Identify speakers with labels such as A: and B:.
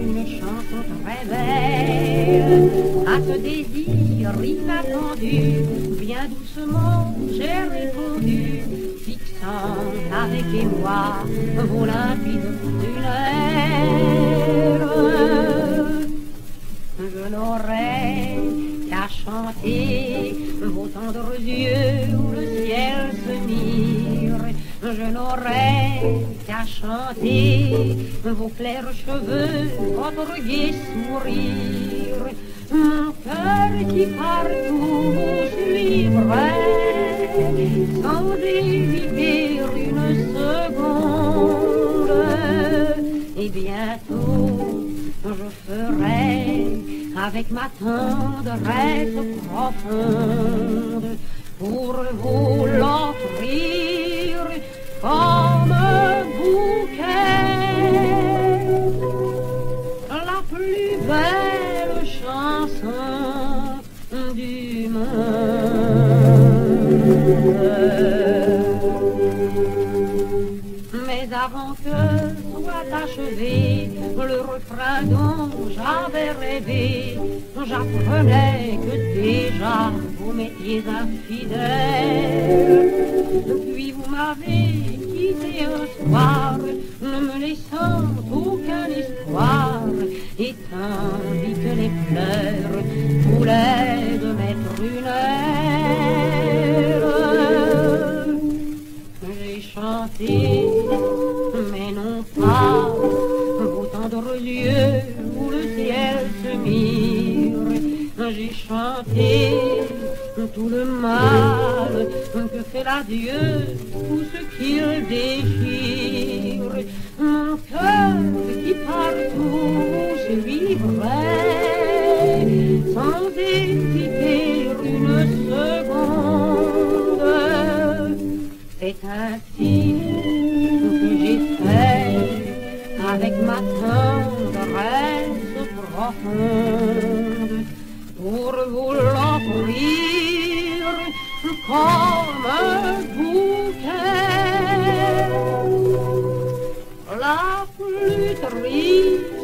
A: une chanson très belle à ce désir inattendu. Bien doucement j'ai répondu, fixant avec émoi vos limpides prunelles. Je n'aurai qu'à chanter vos tendres yeux où le ciel se mire. Je n'aurai qu'à chanter vos clairs cheveux, votre gai sourire. Mon cœur qui partout vous suivrait sans hésiter une seconde. Et bientôt je ferai avec ma tendresse profonde pour vous l'offrir comme un bouquet, la plus belle chanson du monde. Mais avant que soit achevé le refrain dont j'avais rêvé, j'apprenais que déjà vous m'étiez infidèle. Puis vous m'avez quitté un soir, ne me laissant aucun espoir, et tandis que les fleurs coulaient de mes prunelles, j'ai chanté, mais non pas vos tendres yeux où le ciel se mire. J'ai chanté tout le mal que fait l'adieu, tout ce qu'il déchire. Mon cœur qui partout suivrait sans hésiter une seconde. C'est ainsi que j'ai fait avec ma tendresse profonde pour vous l'offrir comme un bouquet, la plus triste